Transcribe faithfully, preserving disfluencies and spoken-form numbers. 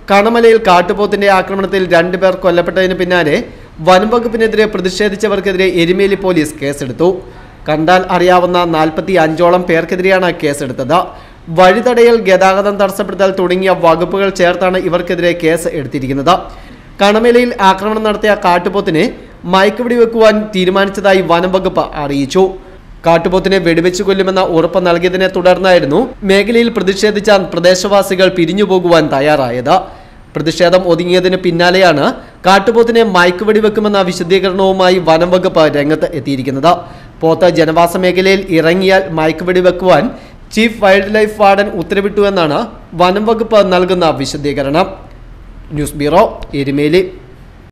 കണമലയിൽ കാട്ടുപോത്തിന്റെ ആക്രമണത്തിൽ രണ്ടുപേർ കൊല്ലപ്പെട്ടതിന് പിന്നാലെ വനംവകുപ്പിനെതിരെ പ്രതിഷേധിച്ചവർക്കെതിരെ എരുമേലി പോലീസ് കേസെടുത്തു. കണ്ടാൽ അറിയാവുന്ന നാൽപ്പത്തി അഞ്ചോളം പേർക്കെതിരെയാണ് കേസെടുത്തത്. വഴിതടയൽ, ഗതാഗതം തടസ്സപ്പെടുത്തൽ തുടങ്ങിയ വകുപ്പുകൾ ചേർത്താണ് ഇവർക്കെതിരെ കേസ് എടുത്തിരിക്കുന്നത്. കണമലയിൽ ആക്രമണം നടത്തിയ കാട്ടുപോത്തിനെ മയക്കുവെടി വെക്കുവാൻ തീരുമാനിച്ചതായി വനംവകുപ്പ് അറിയിച്ചു. കാട്ടുപോത്തിനെ വെടിവെച്ചു കൊല്ലുമെന്ന ഉറപ്പ് നൽകിയതിനെ തുടർന്നായിരുന്നു മേഖലയിൽ പ്രതിഷേധിച്ച പ്രദേശവാസികൾ പിരിഞ്ഞുപോകുവാൻ തയ്യാറായത്. പ്രതിഷേധം ഒതുങ്ങിയതിന് പിന്നാലെയാണ് കാട്ടുപോത്തിനെ മയക്കുവെടി വെക്കുമെന്ന വിശദീകരണവുമായി വനംവകുപ്പ് രംഗത്ത് എത്തിയിരിക്കുന്നത്. പോത്ത് ജനവാസ മേഖലയിൽ ഇറങ്ങിയാൽ മയക്കുവെടി വെക്കുവാൻ ചീഫ് വൈൽഡ് ലൈഫ് വാർഡൻ ഉത്തരവിട്ടുവെന്നാണ് വനംവകുപ്പ് നൽകുന്ന വിശദീകരണം. News bureau, Erumeli.